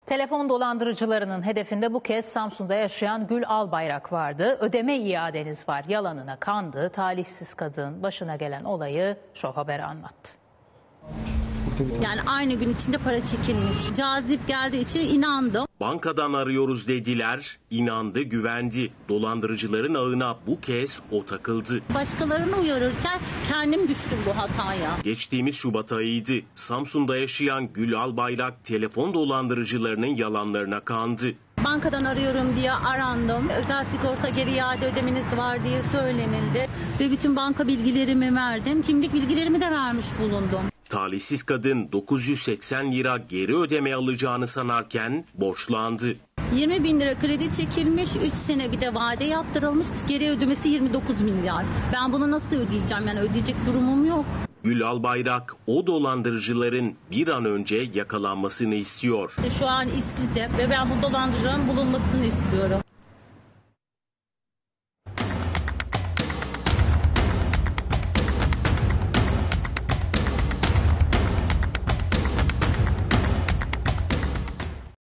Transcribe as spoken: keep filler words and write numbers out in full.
Telefon dolandırıcılarının hedefinde bu kez Samsun'da yaşayan Gül Albayrak vardı. Ödeme iadeniz var yalanına kandı. Talihsiz kadın başına gelen olayı Show Haber'e anlattı. Yani aynı gün içinde para çekilmiş. Cazip geldiği için inandım. Bankadan arıyoruz dediler, inandı, güvendi. Dolandırıcıların ağına bu kez o takıldı. Başkalarını uyarırken kendim düştüm bu hataya. Geçtiğimiz Şubat ayıydı. Samsun'da yaşayan Gül Albayrak telefon dolandırıcılarının yalanlarına kandı. Bankadan arıyorum diye arandım. Özel sigorta geri iade ödemeniz var diye söylenildi. Ve bütün banka bilgilerimi verdim. Kimlik bilgilerimi de vermiş bulundum. Talihsiz kadın dokuz yüz seksen lira geri ödeme alacağını sanarken borçlandı. yirmi bin lira kredi çekilmiş, üç sene bir de vade yaptırılmış, geri ödemesi yirmi dokuz milyar. Ben bunu nasıl ödeyeceğim? Yani ödeyecek durumum yok. Gül Albayrak o dolandırıcıların bir an önce yakalanmasını istiyor. Şu an işsizim ve ben bu dolandırıcıların bulunmasını istiyorum.